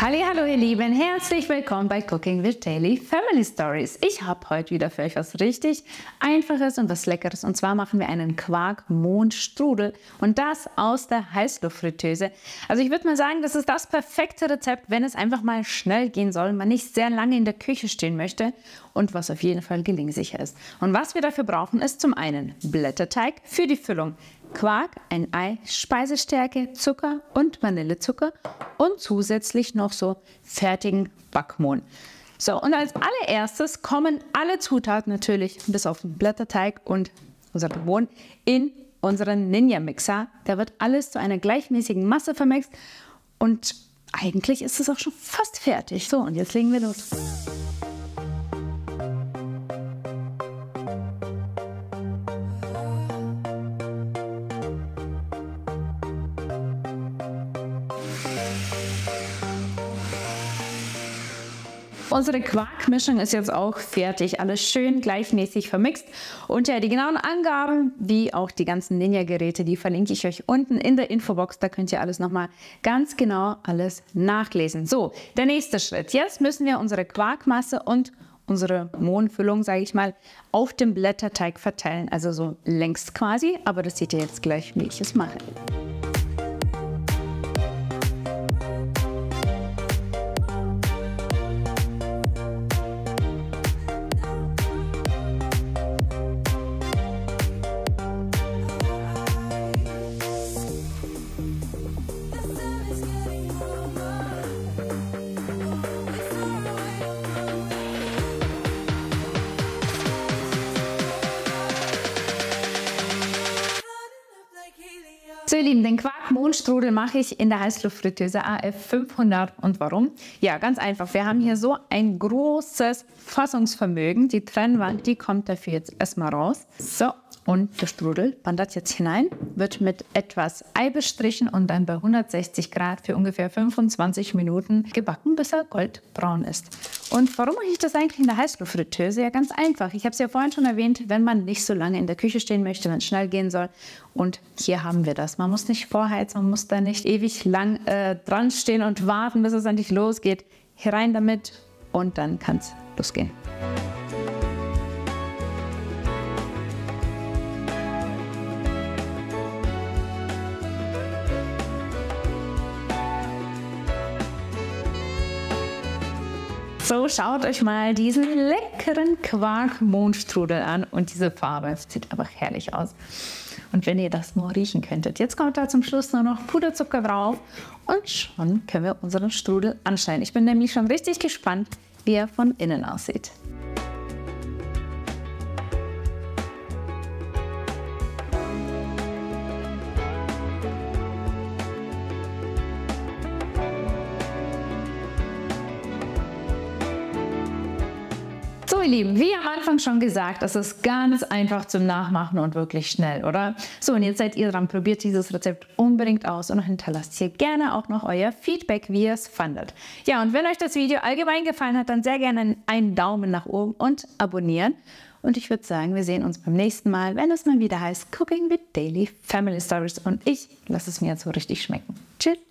Hallo ihr Lieben, herzlich willkommen bei Cooking with Daily Family Stories. Ich habe heute wieder für euch was richtig Einfaches und was Leckeres. Und zwar machen wir einen Quark-Mohnstrudel und das aus der Heißluftfritteuse. Also ich würde mal sagen, das ist das perfekte Rezept, wenn es einfach mal schnell gehen soll, man nicht sehr lange in der Küche stehen möchte und was auf jeden Fall gelingsicher ist. Und was wir dafür brauchen, ist zum einen Blätterteig für die Füllung, Quark, ein Ei, Speisestärke, Zucker und Vanillezucker und zusätzlich noch so fertigen Backmohn. So, und als allererstes kommen alle Zutaten natürlich, bis auf den Blätterteig und unser Mohn, in unseren Ninja-Mixer. Da wird alles zu einer gleichmäßigen Masse vermixt und eigentlich ist es auch schon fast fertig. So, und jetzt legen wir los. Unsere Quarkmischung ist jetzt auch fertig, alles schön gleichmäßig vermixt. Und ja, die genauen Angaben, wie auch die ganzen Ninja-Geräte, die verlinke ich euch unten in der Infobox. Da könnt ihr alles nochmal ganz genau alles nachlesen. So, der nächste Schritt. Jetzt müssen wir unsere Quarkmasse und unsere Mohnfüllung, sage ich mal, auf dem Blätterteig verteilen. Also so längs quasi, aber das seht ihr jetzt gleich, wie ich es mache. So ihr Lieben, den Quark-Mohnstrudel mache ich in der Heißluftfritteuse AF 500. Und warum? Ja, ganz einfach. Wir haben hier so ein großes Fassungsvermögen. Die Trennwand, die kommt dafür jetzt erstmal raus. So, und der Strudel wandert jetzt hinein, wird mit etwas Ei bestrichen und dann bei 160 Grad für ungefähr 25 Minuten gebacken, bis er goldbraun ist. Und warum mache ich das eigentlich in der Heißluftfritteuse? Ja, ganz einfach. Ich habe es ja vorhin schon erwähnt, wenn man nicht so lange in der Küche stehen möchte, wenn es schnell gehen soll. Und hier haben wir das. Man muss nicht vorheizen, man muss da nicht ewig lang dran stehen und warten, bis es endlich losgeht. Hier rein damit und dann kann es losgehen. So, schaut euch mal diesen leckeren Quark-Mohnstrudel an und diese Farbe sieht einfach herrlich aus. Und wenn ihr das nur riechen könntet. Jetzt kommt da zum Schluss nur noch Puderzucker drauf und schon können wir unseren Strudel anschneiden. Ich bin nämlich schon richtig gespannt, wie er von innen aussieht. So ihr Lieben, wie am Anfang schon gesagt, es ist ganz einfach zum Nachmachen und wirklich schnell, oder? So, und jetzt seid ihr dran, probiert dieses Rezept unbedingt aus und hinterlasst hier gerne auch noch euer Feedback, wie ihr es fandet. Ja, und wenn euch das Video allgemein gefallen hat, dann sehr gerne einen Daumen nach oben und abonnieren. Und ich würde sagen, wir sehen uns beim nächsten Mal, wenn es mal wieder heißt Cooking with Daily Family Stories. Und ich lasse es mir jetzt so richtig schmecken. Tschüss!